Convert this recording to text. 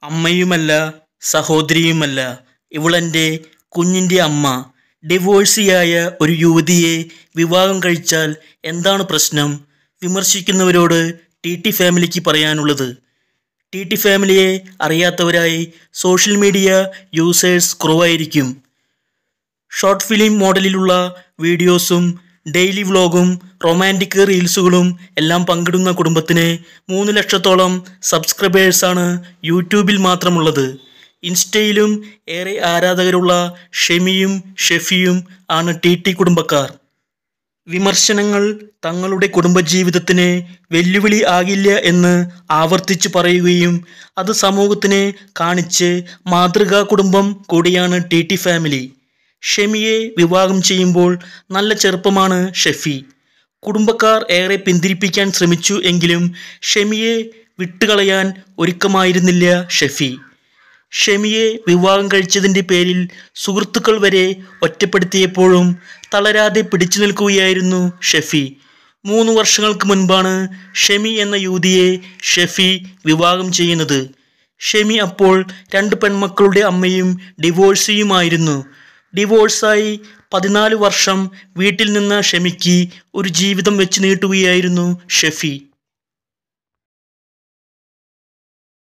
അമ്മയുമല്ല സഹോദരിയുമല്ല, ഇവളെൻ്റെ കുഞ്ഞിൻ്റെ അമ്മ. ഡിവോഴ്സിയായ ഒരു യുവതിയെ വിവാഹം കഴിച്ചാൽ എന്താണ് പ്രശ്നം? വിമർശിക്കുന്നവരോട് ടി ഫാമിലിക്ക് പറയാനുള്ളത്. ടി ഫാമിലിയെ അറിയാത്തവരായി സോഷ്യൽ മീഡിയ യൂസേഴ്സ് കുറവായിരിക്കും. ഷോർട്ട് ഫിലിം മോഡലിലുള്ള വീഡിയോസും ഡെയിലി വ്ലോഗും റൊമാൻറ്റിക് റീൽസുകളും എല്ലാം പങ്കിടുന്ന കുടുംബത്തിന് 3 ലക്ഷത്തോളം സബ്സ്ക്രൈബേഴ്സാണ് യൂട്യൂബിൽ മാത്രമുള്ളത്. ഇൻസ്റ്റയിലും ഏറെ ആരാധകരുള്ള ഷെമിയും ഷെഫിയും ആണ് ടി കുടുംബക്കാർ. വിമർശനങ്ങൾ തങ്ങളുടെ കുടുംബജീവിതത്തിന് വെല്ലുവിളി ആകില്ല എന്ന് ആവർത്തിച്ചു പറയുകയും അത് സമൂഹത്തിന് കാണിച്ച് മാതൃകാ കുടുംബം കൂടിയാണ് ടി ഫാമിലി. ഷെമിയെ വിവാഹം ചെയ്യുമ്പോൾ നല്ല ചെറുപ്പമാണ് ഷെഫി. കുടുംബക്കാർ ഏറെ പിന്തിരിപ്പിക്കാൻ ശ്രമിച്ചു എങ്കിലും ഷെമിയെ വിട്ടുകളയാൻ ഒരുക്കമായിരുന്നില്ല ഷെഫി. ഷെമിയെ വിവാഹം കഴിച്ചതിൻ്റെ പേരിൽ സുഹൃത്തുക്കൾ വരെ ഒറ്റപ്പെടുത്തിയപ്പോഴും തളരാതെ പിടിച്ചു നിൽക്കുകയായിരുന്നു ഷെഫി. 3 വർഷങ്ങൾക്ക് മുൻപാണ് ഷെമി എന്ന യുവതിയെ ഷെഫി വിവാഹം ചെയ്യുന്നത്. ഷെമി അപ്പോൾ 2 പെൺമക്കളുടെ അമ്മയും ഡിവോഴ്സിയുമായിരുന്നു. ഡിവോഴ്സായി 14 വർഷം വീട്ടിൽ നിന്ന ഷെമിക്ക് ഒരു ജീവിതം വെച്ച് നീട്ടുകയായിരുന്നു ഷെഫി.